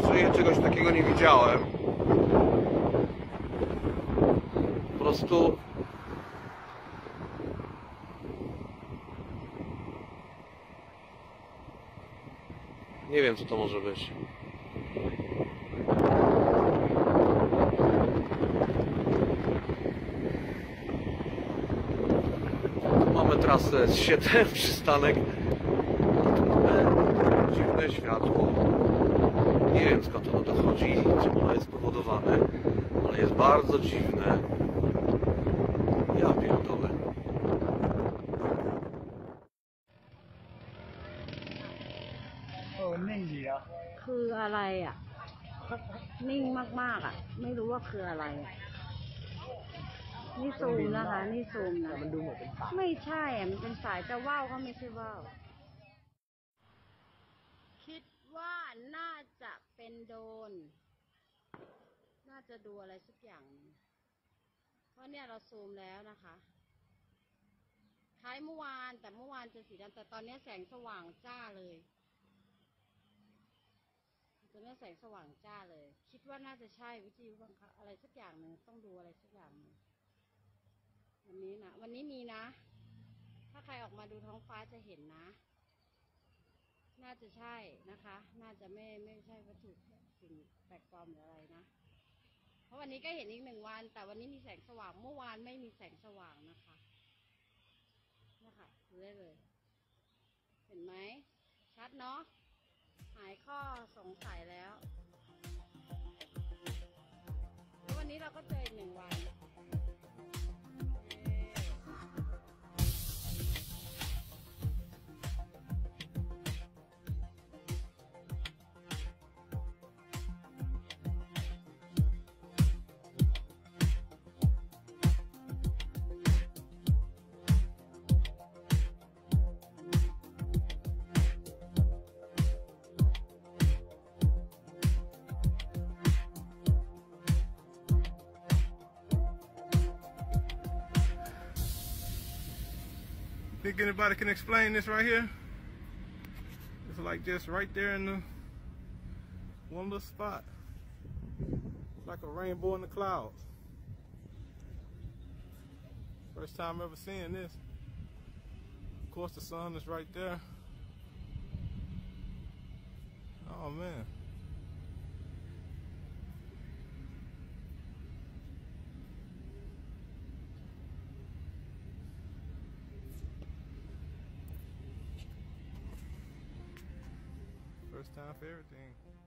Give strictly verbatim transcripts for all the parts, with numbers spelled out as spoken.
żyję, czegoś takiego nie widziałem. Po prostu nie wiem, co to może być. Mamy trasę S siedem, przystanek. Mamy dziwne światło. Nie wiem, skąd ono dochodzi, czym ono jest spowodowane, ale jest bardzo dziwne. Ja pierdolę. เออนิ่งดีอ่ะคืออะไรอ่ะ นิ่งมากๆอ่ะ ไม่รู้ว่าคืออะไรอ่ะ นี่ซูมนะคะ นี่ซูมนะแต่มันดูเหมือนเป็นสายไม่ใช่อ่ะ มันเป็นสายแต่ว่าวก็ไม่ใช่ว่าวคิดว่าน่าจะเป็นโดรนน่าจะดูอะไรสักอย่างนึงเพราะเนี่ยเราซูมแล้วนะคะคล้ายเมื่อวานแต่เมื่อวานจะสีดำแต่ตอนนี้แสงสว่างจ้าเลยตอนนี้แสงสว่างจ้าเลยคิดว่าน่าจะใช่วิทยุบังคับอะไรสักอย่างหนึ่งต้องดูอะไรสักอย่างหนึ่งวันนี้นะวันนี้มีนะถ้าใครออกมาดูท้องฟ้าจะเห็นนะน่าจะใช่นะคะน่าจะไม่ไม่ใช่วัตถุสิ่งแปลกปลอมหรืออะไรนะเพราะวันนี้ก็เห็นอีกหนึ่งวันแต่วันนี้มีแสงสว่างเมื่อวานไม่มีแสงสว่างนะคะนะคะดูได้เลยเห็นไหมชัดเนาะหายข้อสงสัยแล้วแล้ววันนี้เราก็เจออีกหนึ่งวัน Think anybody can explain this right here? It's like just right there in the one little spot. It's like a rainbow in the clouds. First time ever seeing this. Of course the sun is right there. Oh man. First time for everything.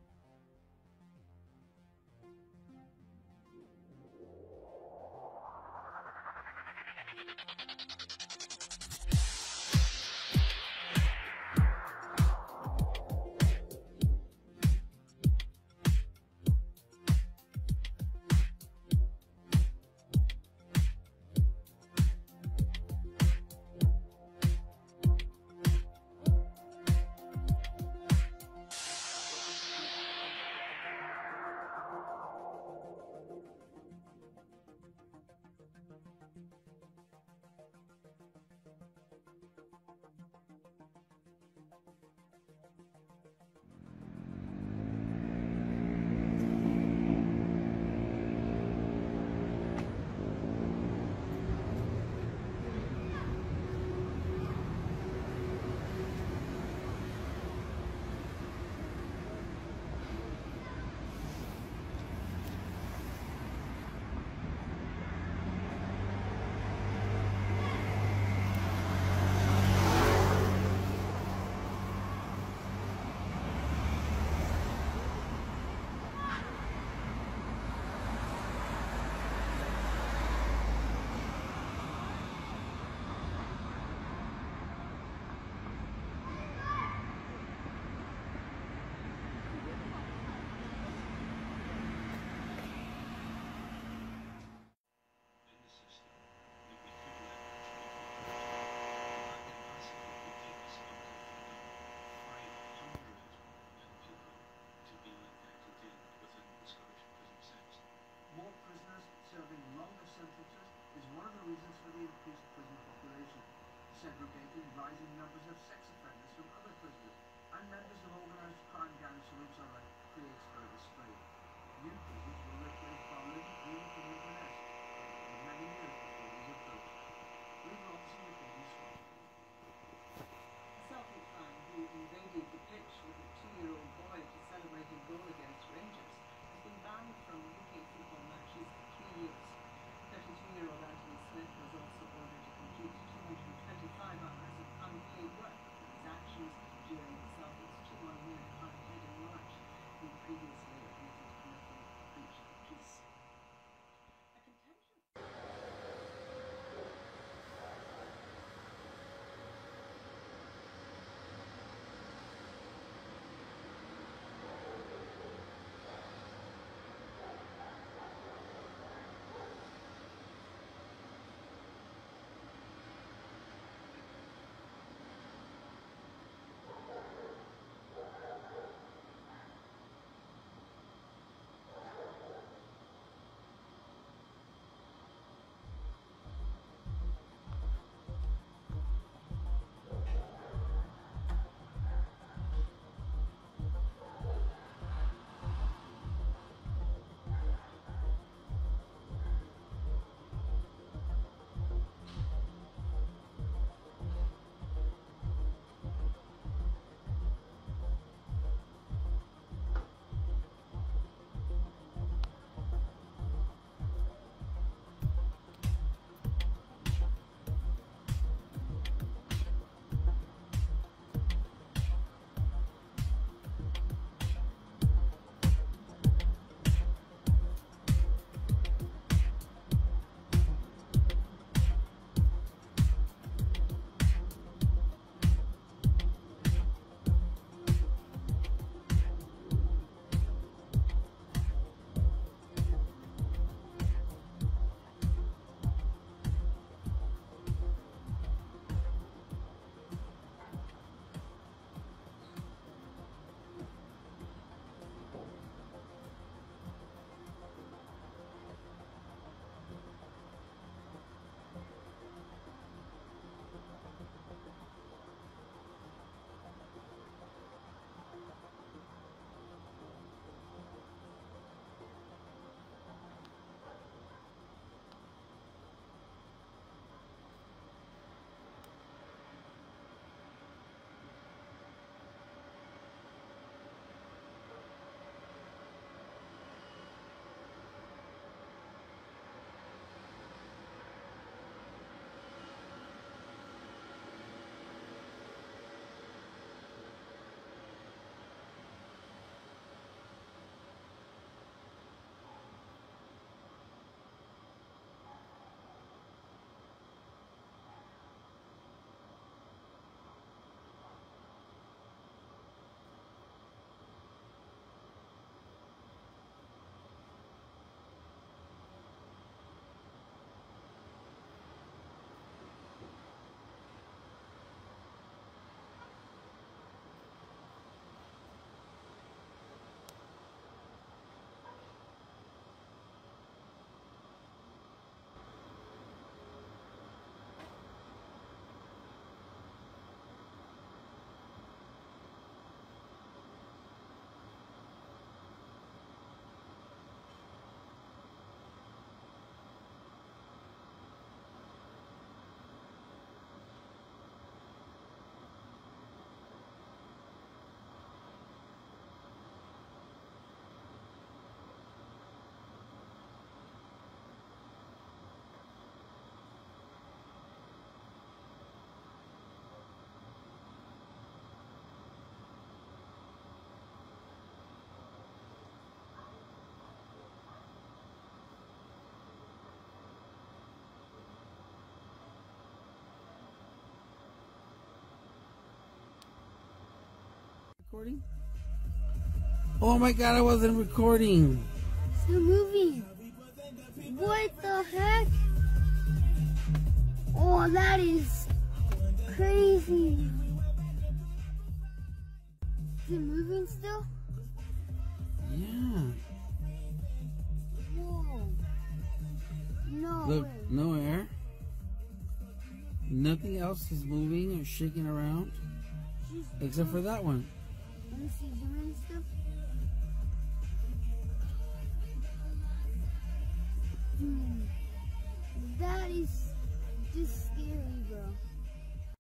segregating rising numbers of sex offenders from other prisoners, and members of organised crime gangs from each other creates further recording? Oh my god, I wasn't recording. Still moving. What the heck? Oh, that is crazy. Is it moving still? Yeah. Whoa. No Look, way. no air. Nothing else is moving or shaking around except for that one. Let me see, zoom in still. Hmm. That is just